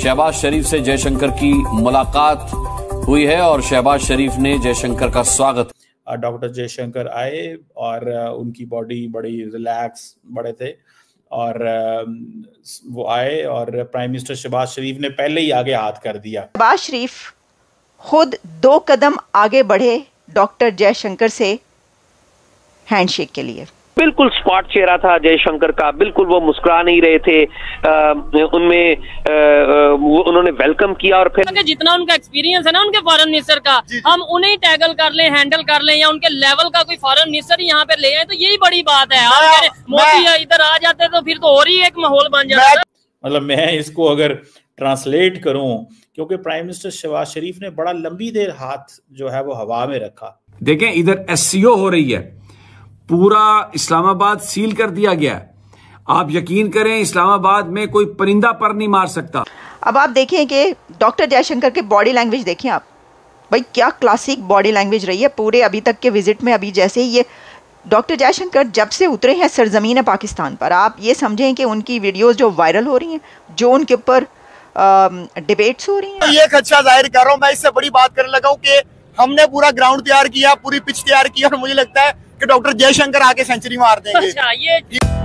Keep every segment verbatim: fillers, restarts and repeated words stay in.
शहबाज शरीफ से जयशंकर की मुलाकात हुई है और शहबाज शरीफ ने जयशंकर का स्वागत। डॉक्टर जयशंकर आए और उनकी बॉडी बड़ी रिलैक्स बड़े थे और वो आए और प्राइम मिनिस्टर शहबाज शरीफ ने पहले ही आगे हाथ कर दिया। शहबाज शरीफ खुद दो कदम आगे बढ़े डॉक्टर जयशंकर से हैंडशेक के लिए। बिल्कुल स्पॉट चेहरा था जयशंकर का, बिल्कुल वो मुस्कुरा नहीं रहे थे। उनमें वो उन्होंने वेलकम किया और फिर जितना उनका एक्सपीरियंस है ना उनके फॉरेन मिनिस्टर का, हम उन्हें टैगल कर लें, हैंडल कर लें या उनके लेवल का कोई फॉरेन मिनिस्टर यहाँ पे ले आए तो यही बड़ी बात है। आप मोदी इधर आ जाते तो फिर तो और ही एक माहौल बन जाता। मतलब मैं इसको अगर ट्रांसलेट करूं, क्योंकि प्राइम मिनिस्टर शहबाज शरीफ ने बड़ा लंबी देर हाथ जो है वो हवा में रखा। देखें इधर एससीओ हो रही है, पूरा इस्लामाबाद सील कर दिया गया है। आप यकीन करें इस्लामाबाद में कोई परिंदा पर नहीं मार सकता। अब आप देखें कि डॉक्टर जयशंकर के बॉडी लैंग्वेज देखें आप, भाई क्या क्लासिक बॉडी लैंग्वेज रही है पूरे अभी तक के विजिट में। अभी जैसे ही ये डॉक्टर जयशंकर जब से उतरे हैं सरजमीन पाकिस्तान पर, आप ये समझें कि उनकी वीडियोस जो वायरल हो रही हैं, जो उनके ऊपर डिबेट्स हो रही हैं, ये खदशा जाहिर कर रहा हूँ। मैं इससे बड़ी बात करने लगा हूँ कि हमने पूरा ग्राउंड तैयार किया, पूरी पिच तैयार की और मुझे लगता है कि डॉक्टर जयशंकर आके सेंचुरी मार देंगे। अच्छा, ये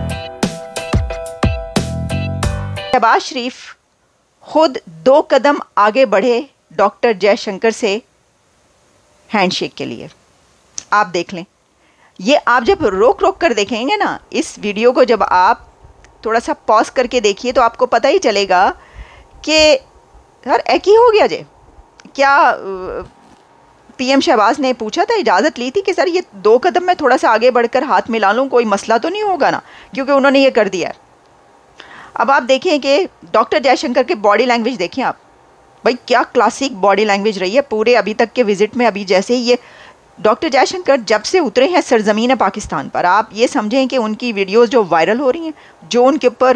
शहबाज शरीफ खुद दो कदम आगे बढ़े डॉक्टर जयशंकर से हैंडशेक के लिए। आप देख लें, ये आप जब रोक रोक कर देखेंगे ना इस वीडियो को, जब आप थोड़ा सा पॉज करके देखिए तो आपको पता ही चलेगा कि यार एक ही हो गया जे क्या। पीएम शहबाज ने पूछा था, इजाज़त ली थी कि सर ये दो कदम में थोड़ा सा आगे बढ़कर हाथ मिला लूँ, कोई मसला तो नहीं होगा ना, क्योंकि उन्होंने ये कर दिया है। अब आप देखें कि डॉक्टर जयशंकर के बॉडी लैंग्वेज देखें आप, भाई क्या क्लासिक बॉडी लैंग्वेज रही है पूरे अभी तक के विजिट में। अभी जैसे ही ये डॉक्टर जयशंकर जब से उतरे हैं सरजमीन पाकिस्तान पर, आप ये समझें कि उनकी वीडियोस जो वायरल हो रही हैं, जो उनके ऊपर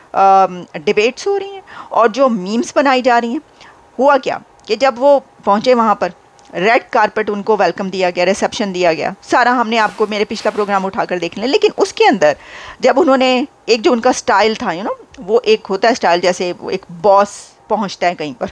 डिबेट्स हो रही हैं और जो मीम्स बनाई जा रही हैं। हुआ क्या कि जब वो पहुँचे वहाँ पर रेड कारपेट उनको वेलकम दिया गया, रिसेप्शन दिया गया, सारा हमने आपको मेरे पिछला प्रोग्राम उठाकर देख लें। लेकिन उसके अंदर जब उन्होंने एक जो उनका स्टाइल था, यू नो वो एक होता है स्टाइल, जैसे वो एक बॉस पहुंचता है कहीं पर,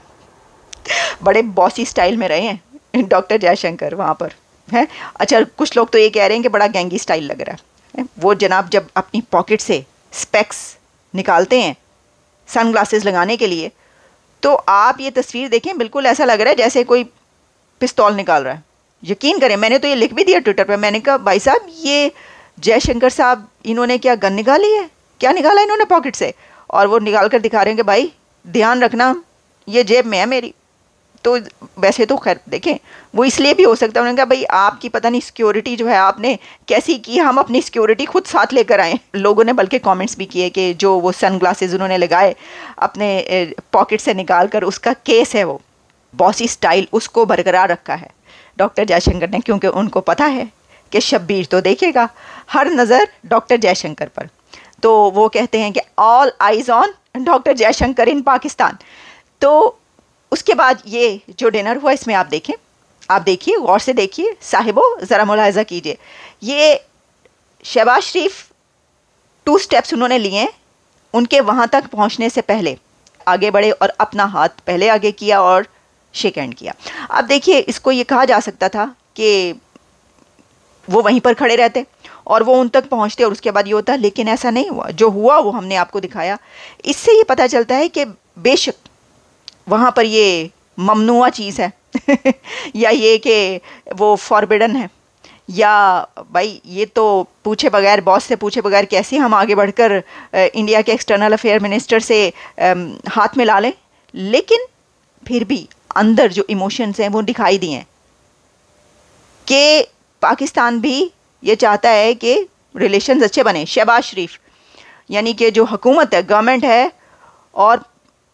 बड़े बॉसी स्टाइल में रहे हैं डॉक्टर जयशंकर वहाँ पर है। अच्छा, कुछ लोग तो ये कह रहे हैं कि बड़ा गैंगी स्टाइल लग रहा है। वो जनाब जब अपनी पॉकेट से स्पेक्स निकालते हैं सन ग्लासेस लगाने के लिए, तो आप ये तस्वीर देखें, बिल्कुल ऐसा लग रहा है जैसे कोई पिस्तौल निकाल रहा है। यकीन करें, मैंने तो ये लिख भी दिया ट्विटर पे, मैंने कहा भाई साहब ये जयशंकर साहब इन्होंने क्या गन निकाली है, क्या निकाला इन्होंने पॉकेट से, और वो निकाल कर दिखा रहे हैं कि भाई ध्यान रखना ये जेब में है मेरी। तो वैसे तो खैर देखें वो इसलिए भी हो सकता है, उन्होंने कहा भाई आपकी पता नहीं सिक्योरिटी जो है आपने कैसी की, हम अपनी सिक्योरिटी खुद साथ लेकर आए। लोगों ने बल्कि कमेंट्स भी किए कि जो वो सन ग्लासेस उन्होंने लगाए अपने पॉकेट से निकाल कर, उसका केस है वो बॉसी स्टाइल, उसको बरकरार रखा है डॉक्टर जयशंकर ने, क्योंकि उनको पता है कि शब्बीर तो देखेगा, हर नज़र डॉक्टर जयशंकर पर। तो वो कहते हैं कि all eyes on doctor Jaishankar in Pakistan. तो उसके बाद ये जो डिनर हुआ इसमें आप देखें, आप देखिए गौर से देखिए साहिबो, ज़रा मुलाहिज़ा कीजिए। ये शहबाज शरीफ टू स्टेप्स उन्होंने लिए, उनके वहाँ तक पहुँचने से पहले आगे बढ़े और अपना हाथ पहले आगे किया और शेक हैंड किया। अब देखिए, इसको ये कहा जा सकता था कि वो वहीं पर खड़े रहते और वो उन तक पहुंचते और उसके बाद ये होता, लेकिन ऐसा नहीं हुआ। जो हुआ वो हमने आपको दिखाया। इससे ये पता चलता है कि बेशक वहाँ पर ये ममनुआ चीज़ है या ये कि वो फॉरबिडन है, या भाई ये तो पूछे बगैर, बॉस से पूछे बगैर कैसे हम आगे बढ़कर इंडिया के एक्सटर्नल अफेयर मिनिस्टर से हाथ मिला लें। लेकिन फिर भी अंदर जो इमोशंस हैं वो दिखाई दिए हैं कि पाकिस्तान भी ये चाहता है कि रिलेशंस अच्छे बने। शहबाज शरीफ यानी कि जो हुकूमत है, गवर्नमेंट है, और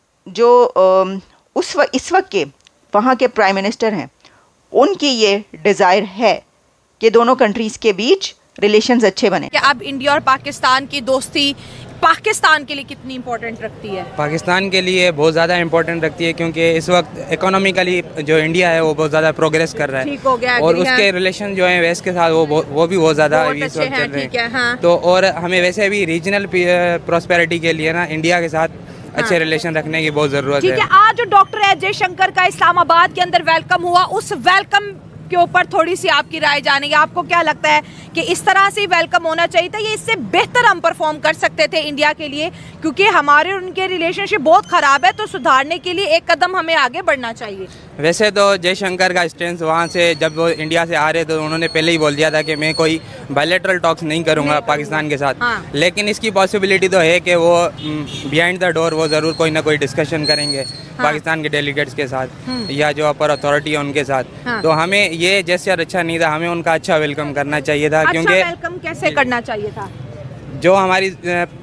जो उस वक्त इस वक्त के वहाँ के प्राइम मिनिस्टर हैं, उनकी ये डिज़ायर है कि दोनों कंट्रीज़ के बीच रिलेशंस अच्छे बने। कि अब इंडिया और पाकिस्तान की दोस्ती पाकिस्तान के लिए कितनी इम्पोर्टेंट रखती है? पाकिस्तान के लिए बहुत ज़्यादा इम्पोर्टेंट रखती है, क्योंकि इस वक्त इकोनॉमिकली जो इंडिया है वो बहुत ज़्यादा प्रोग्रेस कर रहा है, ठीक हो गया, और उसके रिलेशन जो है वेस्ट के साथ वो वो भी बहुत ज़्यादा इस वक्त चल रहे हैं। हाँ। तो और हमें वैसे भी रीजनल प्रॉस्पेरिटी के लिए ना इंडिया के साथ अच्छे रिलेशन रखने की बहुत जरूरत है। ठीक है, आज जो डॉक्टर एस जयशंकर का इस्लामाबाद के अंदर वेलकम हुआ, उस वेलकम के ऊपर थोड़ी सी आपकी राय जानेंगे। आपको क्या लगता है कि इस तरह से वेलकम होना चाहिए था, ये इससे बेहतर हम परफॉर्म कर सकते थे इंडिया के लिए, क्योंकि हमारे उनके रिलेशनशिप बहुत खराब है, तो सुधारने के लिए एक कदम हमें आगे बढ़ना चाहिए। वैसे तो जयशंकर का स्टैंड वहाँ से जब वो इंडिया से आ रहे तो उन्होंने पहले ही बोल दिया था कि मैं कोई बायलैटरल टॉक्स नहीं करूँगा पाकिस्तान के साथ। हाँ। लेकिन इसकी पॉसिबिलिटी तो है कि वो बिहाइंड द डोर वो ज़रूर कोई ना कोई डिस्कशन करेंगे। हाँ। पाकिस्तान के डेलीगेट्स के साथ या जो अपर अथॉरिटी है उनके साथ। हाँ। तो हमें ये जेस्चर अच्छा नहीं था, हमें उनका अच्छा वेलकम करना चाहिए था। अच्छा, क्योंकि वेलकम कैसे करना चाहिए था? जो हमारी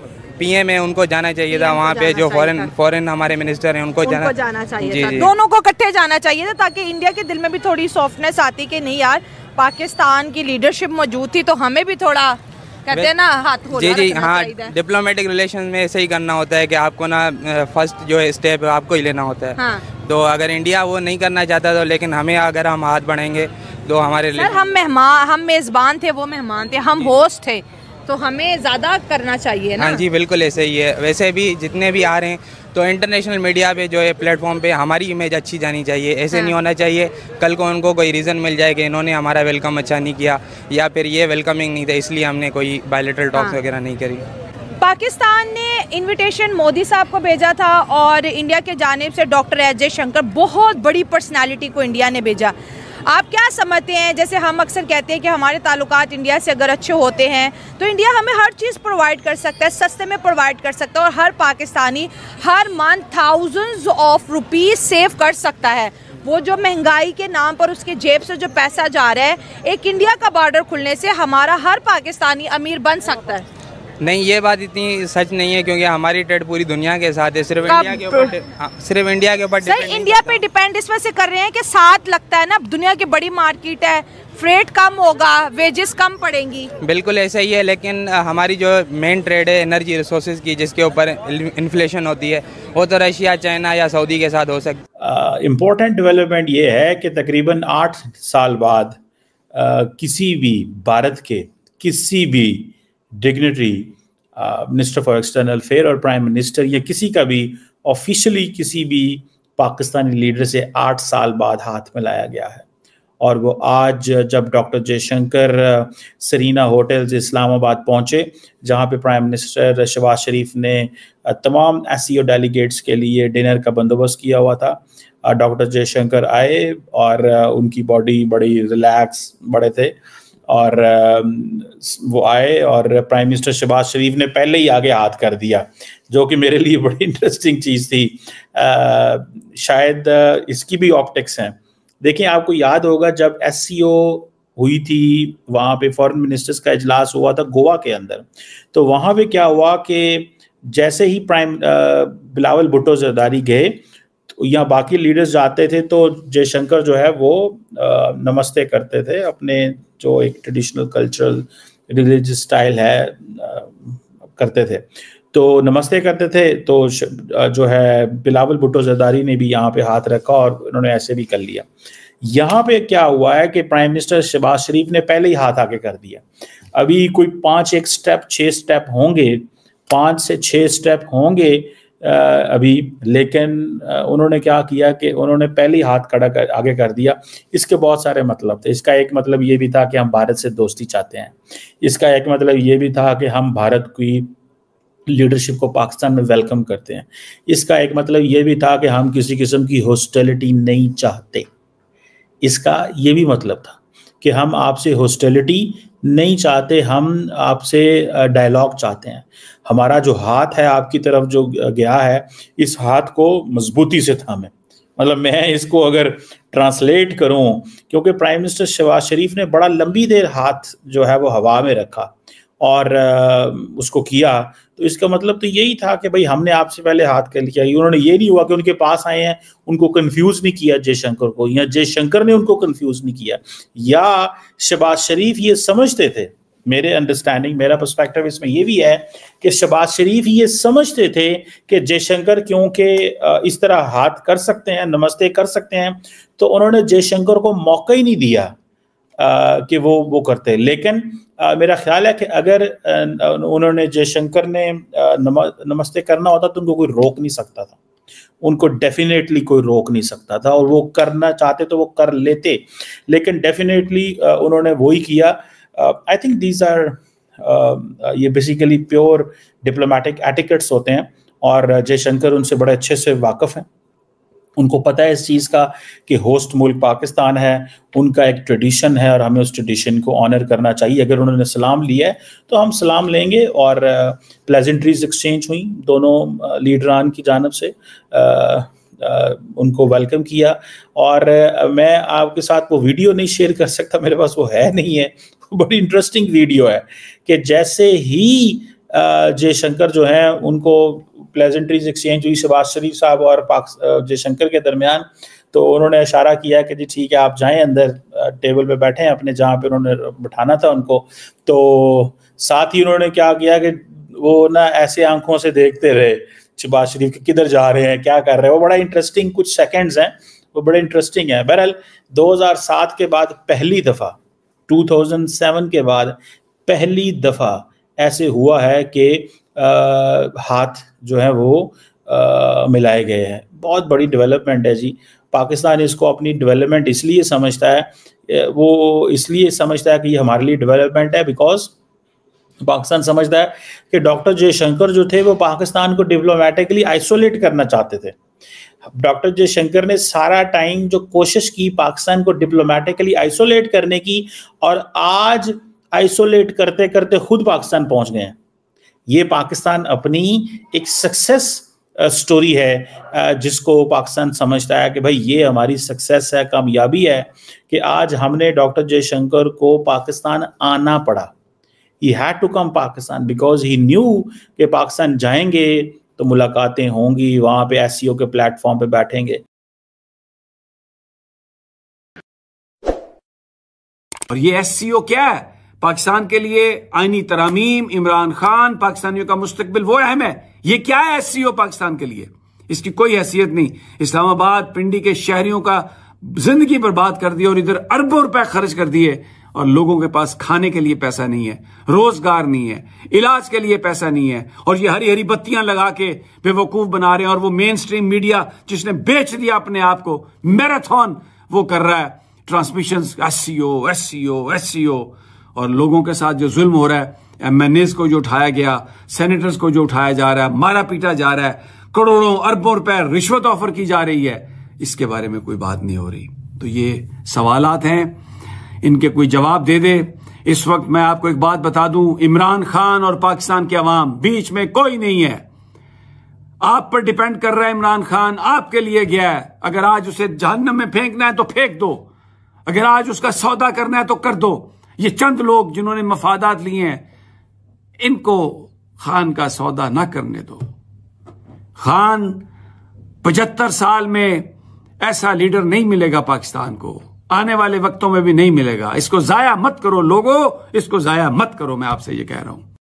पीएम है उनको जाना चाहिए था वहाँ पे, जो फॉरेन फॉरेन हमारे मिनिस्टर हैं उनको, उनको जाना, जाना चाहिए था। दोनों को इकट्ठे जाना चाहिए था, ताकि इंडिया के दिल में भी थोड़ी सॉफ्टनेस आती कि नहीं यार, पाकिस्तान की लीडरशिप मौजूद थी तो हमें भी थोड़ा कहते हैं ना हाथ जी जी हाँ, डिप्लोमेटिक रिलेशन में ऐसे ही करना होता है कि आपको ना फर्स्ट जो है स्टेप आपको ही लेना होता है। हाँ। तो अगर इंडिया वो नहीं करना चाहता तो, लेकिन हमें अगर हम हाथ बढ़ाएंगे तो हमारे सर, हम मेहमान हम मेज़बान थे, वो मेहमान थे, हम होस्ट थे, तो हमें ज़्यादा करना चाहिए ना। हाँ जी बिल्कुल ऐसे ही है। वैसे भी जितने भी आ रहे हैं तो इंटरनेशनल मीडिया पे जो है प्लेटफॉर्म पे हमारी इमेज अच्छी जानी चाहिए। ऐसे हाँ। नहीं होना चाहिए कल को उनको कोई रीज़न मिल जाए कि इन्होंने हमारा वेलकम अच्छा नहीं किया या फिर ये वेलकमिंग नहीं था इसलिए हमने कोई बायलैटरल टॉक्स हाँ। वगैरह नहीं करी। पाकिस्तान ने इनविटेशन मोदी साहब को भेजा था और इंडिया के जानिब से डॉक्टर एस जयशंकर, बहुत बड़ी पर्सनालिटी को इंडिया ने भेजा। आप क्या समझते हैं, जैसे हम अक्सर कहते हैं कि हमारे ताल्लुकात इंडिया से अगर अच्छे होते हैं तो इंडिया हमें हर चीज़ प्रोवाइड कर सकता है, सस्ते में प्रोवाइड कर सकता है, और हर पाकिस्तानी हर month thousands of rupees save कर सकता है। वो जो महंगाई के नाम पर उसके जेब से जो पैसा जा रहा है, एक इंडिया का बॉर्डर खुलने से हमारा हर पाकिस्तानी अमीर बन सकता है। नहीं, ये बात इतनी सच नहीं है, क्योंकि हमारी ट्रेड पूरी दुनिया के साथ है, सिर्फ इंडिया के ऊपर हाँ, सिर्फ इंडिया के ऊपर सर इंडिया पे डिपेंड इस वजह से कर रहे हैं कि साथ लगता है ना, दुनिया की बड़ी मार्केट है, फ्रेट कम होगा, वेजेस कम पड़ेंगी। बिल्कुल ऐसा ही है, लेकिन हमारी जो मेन ट्रेड है एनर्जी रिसोर्सेज की, जिसके ऊपर इन्फ्लेशन होती है, वो तो रशिया, चाइना या सऊदी के साथ हो सकती है। इम्पोर्टेंट डेवलपमेंट ये है कि तकरीबन आठ साल बाद uh, किसी भी भारत के किसी भी dignitary, minister for external affair और प्राइम मिनिस्टर या किसी का भी ऑफिशियली किसी भी पाकिस्तानी लीडर से आठ साल बाद हाथ मिलाया गया है। और वो आज जब doctor Jaishankar Serena hotels Islamabad पहुंचे, जहां पे प्राइम मिनिस्टर शहबाज शरीफ ने तमाम एससीओ डेलीगेट्स के लिए डिनर का बंदोबस्त किया हुआ था, डॉक्टर जयशंकर आए और उनकी बॉडी बड़ी रिलैक्स बड़े थे, और वो आए और प्राइम मिनिस्टर शहबाज शरीफ ने पहले ही आगे हाथ कर दिया, जो कि मेरे लिए बड़ी इंटरेस्टिंग चीज़ थी। आ, शायद इसकी भी ऑप्टिक्स हैं। देखिए, आपको याद होगा जब एससीओ हुई थी, वहाँ पे फॉरेन मिनिस्टर्स का इजलास हुआ था गोवा के अंदर, तो वहाँ पे क्या हुआ कि जैसे ही प्राइम बिलावल भुट्टो जरदारी गए तो या बाकी लीडर्स जाते थे तो जयशंकर जो है वो आ, नमस्ते करते थे, अपने जो एक ट्रेडिशनल कल्चरल रिलीजियस स्टाइल है आ, करते थे, तो नमस्ते करते थे। तो जो है बिलावल भुट्टो जरदारी ने भी यहाँ पे हाथ रखा और उन्होंने ऐसे भी कर लिया। यहाँ पे क्या हुआ है कि प्राइम मिनिस्टर शहबाज शरीफ ने पहले ही हाथ आगे कर दिया। अभी कोई पाँच एक स्टेप छः स्टेप होंगे, पाँच से छः स्टेप होंगे अभी, लेकिन उन्होंने क्या किया कि उन्होंने पहले ही हाथ खड़ा कर आगे कर दिया। इसके बहुत सारे मतलब थे। इसका एक मतलब ये भी था कि हम भारत से दोस्ती चाहते हैं, इसका एक मतलब ये भी था कि हम भारत की लीडरशिप को पाकिस्तान में वेलकम करते हैं, इसका एक मतलब ये भी था कि हम किसी किस्म की हॉस्टिलिटी नहीं चाहते, इसका ये भी मतलब था कि हम आपसे हॉस्टिलिटी नहीं चाहते, हम आपसे डायलॉग चाहते हैं। हमारा जो हाथ है आपकी तरफ जो गया है, इस हाथ को मजबूती से थामें। मतलब मैं इसको अगर ट्रांसलेट करूं, क्योंकि प्राइम मिनिस्टर शहबाज शरीफ ने बड़ा लंबी देर हाथ जो है वो हवा में रखा और उसको किया, तो इसका मतलब तो यही था कि भाई हमने आपसे पहले हाथ कर लिया। उन्होंने ये नहीं हुआ कि उनके पास आए हैं, उनको कंफ्यूज नहीं किया जयशंकर को, या जयशंकर ने उनको कंफ्यूज नहीं किया, या शहबाज शरीफ ये समझते थे। मेरे अंडरस्टैंडिंग, मेरा पर्सपेक्टिव इसमें ये भी है कि शहबाज शरीफ ये समझते थे कि जयशंकर क्योंकि इस तरह हाथ कर सकते हैं, नमस्ते कर सकते हैं, तो उन्होंने जयशंकर को मौका ही नहीं दिया कि वो वो करते। लेकिन आ, मेरा ख्याल है कि अगर आ, उन्होंने जयशंकर ने आ, नम, नमस्ते करना होता तो उनको कोई रोक नहीं सकता था, उनको डेफिनेटली कोई रोक नहीं सकता था, और वो करना चाहते तो वो कर लेते, लेकिन डेफिनेटली उन्होंने वही किया। आई थिंक दीज आर ये बेसिकली प्योर डिप्लोमेटिक एटिकेट्स होते हैं, और जयशंकर उनसे बड़े अच्छे से वाकिफ हैं। उनको पता है इस चीज़ का कि होस्ट मुल्क पाकिस्तान है, उनका एक ट्रेडिशन है और हमें उस ट्रेडिशन को ऑनर करना चाहिए। अगर उन्होंने सलाम लिया है तो हम सलाम लेंगे, और प्लेजेंट्रीज एक्सचेंज हुई दोनों लीडरान की जानब से, आ, आ, उनको वेलकम किया। और आ, मैं आपके साथ वो वीडियो नहीं शेयर कर सकता, मेरे पास वो है नहीं है, बड़ी इंटरेस्टिंग वीडियो है कि जैसे ही जयशंकर जो हैं उनको प्लेजेंट्रीज एक्सचेंज हुई शहबाज शरीफ साहब और पाक जयशंकर के दरमियान, तो उन्होंने इशारा किया कि जी ठीक है आप जाएं अंदर, टेबल पे बैठे हैं अपने जहाँ पे उन्होंने बिठाना था उनको। तो साथ ही उन्होंने क्या किया कि वो ना ऐसे आंखों से देखते रहे शहबाज शरीफ के, किधर जा रहे हैं, क्या कर रहे हैं। वो बड़ा इंटरेस्टिंग कुछ सेकेंड्स हैं, वो बड़े इंटरेस्टिंग है। बहरहाल दो हज़ार सात के बाद पहली दफ़ा, दो हज़ार सात के बाद पहली दफ़ा ऐसे हुआ है कि हाथ जो है वो आ, मिलाए गए हैं। बहुत बड़ी डेवलपमेंट है जी। पाकिस्तान इसको अपनी डेवलपमेंट इसलिए समझता है, वो इसलिए समझता है कि ये हमारे लिए डेवलपमेंट है, बिकॉज पाकिस्तान समझता है कि डॉक्टर जयशंकर जो थे वो पाकिस्तान को डिप्लोमेटिकली आइसोलेट करना चाहते थे। डॉक्टर जयशंकर ने सारा टाइम जो कोशिश की पाकिस्तान को डिप्लोमेटिकली आइसोलेट करने की, और आज आइसोलेट करते करते खुद पाकिस्तान पहुंच गए हैं। ये पाकिस्तान अपनी एक सक्सेस स्टोरी है जिसको पाकिस्तान समझता है कि भाई ये हमारी सक्सेस है, कामयाबी है कि आज हमने डॉक्टर जयशंकर को पाकिस्तान आना पड़ा। He had to come Pakistan because he knew कि पाकिस्तान जाएंगे तो मुलाकातें होंगी, वहां पे एससीओ के प्लेटफॉर्म पे बैठेंगे। और ये एससीओ क्या है पाकिस्तान के लिए? आईनी तरामीम, इमरान खान, पाकिस्तानियों का मुस्तकबिल, वो अहम है। ये क्या है एससीओ पाकिस्तान के लिए? इसकी कोई हैसियत नहीं। इस्लामाबाद पिंडी के शहरियों का जिंदगी बर्बाद कर दी और इधर अरबों रुपए खर्च कर दिए, और लोगों के पास खाने के लिए पैसा नहीं है, रोजगार नहीं है, इलाज के लिए पैसा नहीं है, और ये हरी हरी बत्तियां लगा के बेवकूफ बना रहे हैं। और वो मेन स्ट्रीम मीडिया जिसने बेच दिया अपने आप को, मैराथन वो कर रहा है ट्रांसमिशन, एससीओ एससीओ एससीओ, और लोगों के साथ जो जुल्म हो रहा है, एमएनएस को जो उठाया गया, सेनेटर्स को जो उठाया जा रहा है, मारा पीटा जा रहा है, करोड़ों अरबों रुपए रिश्वत ऑफर की जा रही है, इसके बारे में कोई बात नहीं हो रही। तो ये सवालात हैं, इनके कोई जवाब दे दे। इस वक्त मैं आपको एक बात बता दूं, इमरान खान और पाकिस्तान के अवाम बीच में कोई नहीं है। आप पर डिपेंड कर रहा है इमरान खान, आपके लिए गया है। अगर आज उसे जहन्नम में फेंकना है तो फेंक दो, अगर आज उसका सौदा करना है तो कर दो। ये चंद लोग जिन्होंने मफादात लिए हैं, इनको खान का सौदा ना करने दो। खान पचहत्तर साल में ऐसा लीडर नहीं मिलेगा पाकिस्तान को, आने वाले वक्तों में भी नहीं मिलेगा। इसको जाया मत करो लोगों, इसको जाया मत करो, मैं आपसे ये कह रहा हूं।